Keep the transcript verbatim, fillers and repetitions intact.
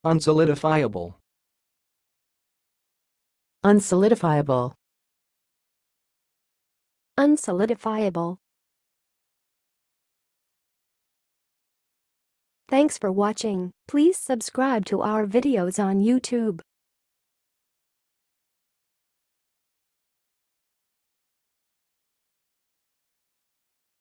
unsolidifiable, unsolidifiable, unsolidifiable. Thanks for watching. Please subscribe to our videos on YouTube.